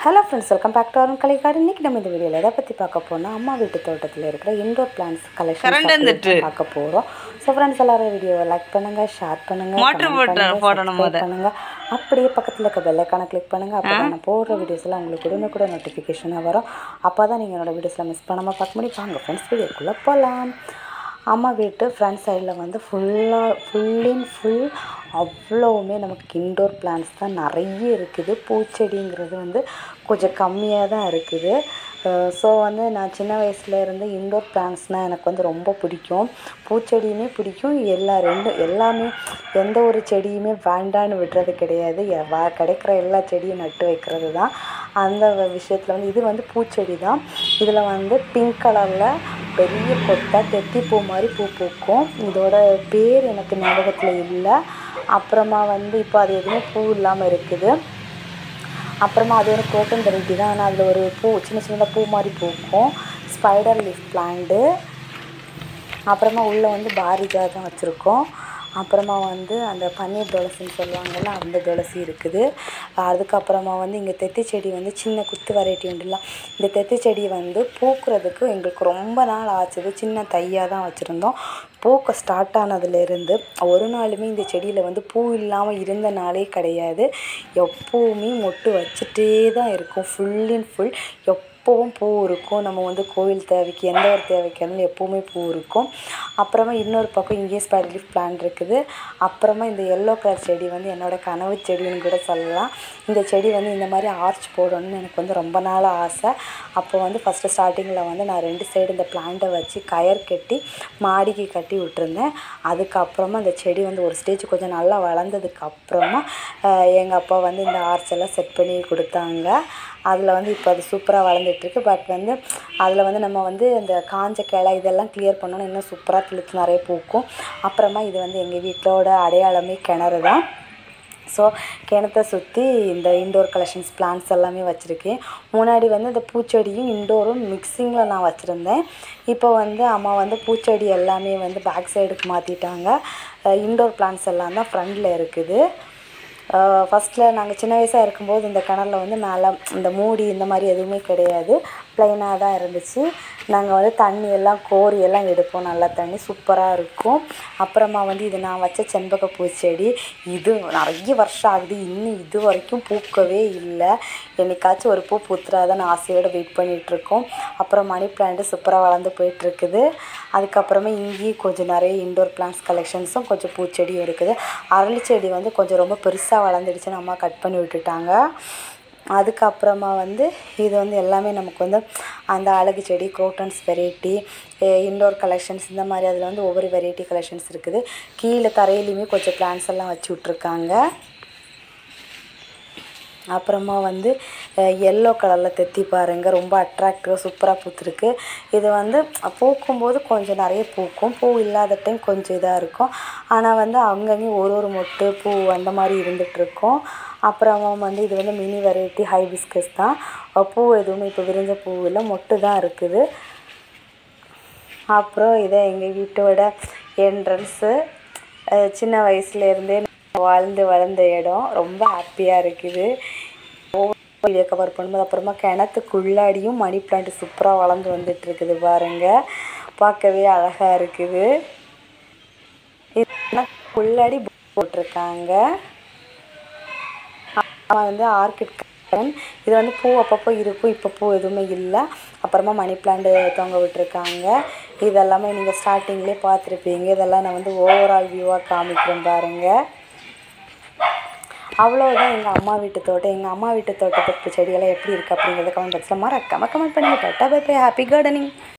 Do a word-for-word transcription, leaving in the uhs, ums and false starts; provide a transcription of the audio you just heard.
Hello friends, welcome back to Arun Kalai garden. இன்றைக்கி நம்ம இந்த வீடியோவில் எதை பற்றி பார்க்க போனால் அம்மா வீட்டு தோட்டத்தில் இருக்கிற இன்டோர் பிளான்ட்ஸ் கலெக்ஷன் பார்க்க போகிறோம். ஸோ ஃப்ரெண்ட்ஸ், எல்லாரும் வீடியோவை லைக் பண்ணுங்கள், ஷேர் பண்ணுங்கள், கமெண்ட் பண்ணுங்கள். அப்படியே பக்கத்தில் இருக்க பெல்லைக்கான கிளிக் பண்ணுங்கள். அப்போ தான் நான் போடுற வீடியோஸ்லாம் உங்களுக்கு உடனே கூட நோட்டிஃபிகேஷனாக வரும். அப்போ தான் நீங்கள் என்னோடய வீடியோஸில் மிஸ் பண்ணாமல் பார்க்க முடியும். வாங்க ஃப்ரெண்ட்ஸ், வீடியோக்குள்ளே போகலாம். அம்மா வீட்டு ஃப்ரண்ட் சைடில் வந்து ஃபுல்லாக ஃபுல் அண்ட் ஃபுல் அவ்வளோவுமே நமக்கு இன்டோர் பிளான்ட்ஸ் தான் நிறைய இருக்குது. பூச்செடிங்கிறது வந்து கொஞ்சம் கம்மியாக தான் இருக்குது. ஸோ வந்து நான் சின்ன வயசில் இருந்து இன்டோர் பிளான்ட்ஸ்னால் எனக்கு வந்து ரொம்ப பிடிக்கும். பூச்செடியுமே பிடிக்கும். எல்லா ரெண்டு எல்லாமே எந்த ஒரு செடியுமே வேண்டான்னு விடுறது கிடையாது. கிடைக்கிற எல்லா செடியும் நட்டு வைக்கிறது தான். அந்த விஷயத்தில் வந்து இது வந்து பூச்செடி தான். இதில் வந்து பிங்க் கலரில் பெரிய கொட்டை தெத்திப்பூ மாதிரி பூ பூக்கும். இதோட பேர் எனக்கு ஞாபகத்தில் இல்லை. அப்புறமா வந்து இப்போ அது எதுவுமே பூ இல்லாமல் இருக்குது. அப்புறமா அது ஒரு குரோட்டன் வெரைட்டி தான். ஆனால் அதில் ஒரு பூ சின்ன சின்னதாக பூ மாதிரி பூக்கும். Spider leaf plant. அப்புறமா உள்ளே வந்து பாரிஜா தான் வச்சுருக்கோம். அப்புறமா வந்து அந்த பன்னீர் துளசின்னு சொல்லுவாங்கள்ல, அந்த துளசி இருக்குது. அதுக்கப்புறமா வந்து இங்கே தெத்தி செடி வந்து சின்ன குத்து வெரைட்டி உண்டுல, இந்த தெத்தி செடி வந்து பூக்கிறதுக்கு எங்களுக்கு ரொம்ப நாள் ஆச்சுது. சின்ன தையாக தான் வச்சுருந்தோம். பூக்க ஸ்டார்ட் ஆனதுலேருந்து ஒரு நாளுமே இந்த செடியில் வந்து பூ இல்லாமல் இருந்த நாளே கிடையாது. எப்போவுமே மொட்டு வச்சுட்டே தான் இருக்கும். ஃபுல் அண்ட் ஃபுல் எப்போவும் பூ இருக்கும். நம்ம வந்து கோவில் தேவைக்கு எந்த ஒரு தேவைக்கு இருந்தாலும் எப்போவுமே பூ இருக்கும். அப்புறமா இன்னொரு பக்கம் இங்கேயே ஸ்பைடர் லீஃப் பிளான்ட் இருக்குது. அப்புறமா இந்த எல்லோ கலர் செடி வந்து என்னோடய கனவு செடின்னு கூட சொல்லலாம். இந்த செடி வந்து இந்த மாதிரி ஆர்ச் போடணும்னு எனக்கு வந்து ரொம்ப நாள் ஆசை. அப்போ வந்து ஃபஸ்ட்டு ஸ்டார்டிங்கில் வந்து நான் ரெண்டு சைடு இந்த பிளான்ட்டை வச்சு கயர் கட்டி மாடிக்கு கட்டி விட்டுருந்தேன். அதுக்கப்புறமா இந்த செடி வந்து ஒரு ஸ்டேஜ் கொஞ்சம் நல்லா வளர்ந்ததுக்கப்புறமா எங்கள் அப்பா வந்து இந்த ஆர்ச் எல்லாம் செட் பண்ணி கொடுத்தாங்க. அதில் வந்து இப்போ அது சூப்பராக வளர்ந்துட்டுருக்கு. பட் வந்து அதில் வந்து நம்ம வந்து இந்த காஞ்ச கிளை இதெல்லாம் கிளியர் பண்ணோன்னா இன்னும் சூப்பராக கிழித்து நிறைய பூக்கும். அப்புறமா இது வந்து எங்கள் வீட்டோட அடையாளமே கிணறு தான். ஸோ கிணத்தை சுற்றி இந்த இன்டோர் கலெக்ஷன்ஸ் பிளான்ட்ஸ் எல்லாமே வச்சுருக்கேன். முன்னாடி வந்து இந்த பூச்செடியும் இன்டோரும் மிக்சிங்கில் நான் வச்சுருந்தேன். இப்போ வந்து அம்மா வந்து பூச்செடி எல்லாமே வந்து பேக் சைடுக்கு மாற்றிட்டாங்க. இன்டோர் பிளான்ட்ஸ் எல்லாம் தான் ஃப்ரண்டில் இருக்குது. ஃபஸ்ட்டில் நாங்கள் சின்ன வயசாக இருக்கும்போது இந்த கிணறுல வந்து மேலே இந்த மூடி இந்த மாதிரி எதுவுமே கிடையாது. ப்ளைனாக தான் இருந்துச்சு. நாங்கள் வந்து தண்ணி எல்லாம் கோரி எல்லாம் எடுப்போம். நல்லா தண்ணி சூப்பராக இருக்கும். அப்புறமா வந்து இது நான் வச்ச செண்பக பூச்செடி. இது நிறைய வருஷம் ஆகுது. இன்னும் இது வரைக்கும் பூக்கவே இல்லை. என்னைக்காச்சும் ஒரு பூ பூத்துறாதான் நான் ஆசையோடு வெயிட் பண்ணிகிட்ருக்கோம். அப்புறம் மணி பிளான்ட்டு சூப்பராக வளர்ந்து போயிட்டுருக்குது. அதுக்கப்புறமா இங்கேயும் கொஞ்சம் நிறைய இன்டோர் பிளான்ட்ஸ் கலெக்ஷன்ஸும் கொஞ்சம் பூச்செடியும் இருக்குது. அரளி செடி வந்து கொஞ்சம் ரொம்ப பெருசாக வளர்ந்துடுச்சுன்னு அம்மா கட் பண்ணி விட்டுட்டாங்க. அதுக்கப்புறமா வந்து இது வந்து எல்லாமே நமக்கு வந்து அந்த அழகு செடி குரோட்டன்ஸ் வெரைட்டி இன்டோர் கலெக்ஷன்ஸ் இந்த மாதிரி அதில் வந்து ஒவ்வொரு வெரைட்டி கலெக்ஷன்ஸ் இருக்குது. கீழே தரையிலையுமே கொஞ்சம் பிளான்ட்ஸ் எல்லாம் வச்சு விட்ருக்காங்க. அப்புறமா வந்து எல்லோ கலரில் தெத்தி பாருங்கள், ரொம்ப அட்ராக்டிவாக சூப்பராக பூத்துருக்கு. இது வந்து பூக்கும்போது கொஞ்சம் நிறைய பூக்கும். பூ இல்லாத டைம் கொஞ்சம் இதாக இருக்கும். ஆனால் வந்து அங்கங்கேயும் ஒரு ஒரு மொட்டு பூ அந்த மாதிரி இருந்துகிட்ருக்கும். அப்புறமா வந்து இது வந்து மினி வெரைட்டி ஹைபிஸ்கஸ் தான். பூ எதுவுமே இப்போ விரிஞ்ச பூ இல்லை, மொட்டு தான் இருக்குது. அப்புறம் இதை எங்கள் வீட்டோட என்ட்ரன்ஸு. சின்ன வயசுலேருந்தே வாழ்ந்து வளர்ந்த இடம். ரொம்ப ஹாப்பியாக இருக்குது. ஒவ்வொரு கவர் பண்ணும்போது அப்புறமா கிணத்துக்குள்ளாடியும் மணி பிளான்ட் சூப்பராக வளர்ந்து வந்துட்டு இருக்குது பாருங்கள். பார்க்கவே அழகாக இருக்குது. உள்ளாடி போட்டிருக்காங்க. வந்து ஆர்கிட் கார்டன். இது வந்து பூ அப்பப்போ இருக்கும். இப்போ பூ எதுவுமே இல்லை. அப்புறமா மணி பிளான்ட் தொங்க விட்டுருக்காங்க. இதெல்லாமே நீங்கள் ஸ்டார்டிங்லேயே பார்த்துருப்பீங்க. இதெல்லாம் நான் வந்து ஓவரால் வியூவாக காமிக்கிறேன் பாருங்கள். அவ்வளோதான் எங்கள் அம்மா வீட்டு தோட்டம். எங்கள் அம்மா வீட்டு தோட்டத்துக்கு செடியெல்லாம் எப்படி இருக்குது அப்படிங்கிறத கமெண்ட் பாக்ஸில் மறக்காம கமெண்ட் பண்ணுங்கள். டாட்டா பை பை, ஹாப்பி கார்டனிங்.